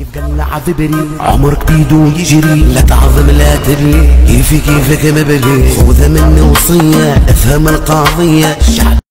قلع ببري عمرك بيدو يجري، لا تعظم لا تبي كيفك مبلي، خذ مني وصية افهم القضية.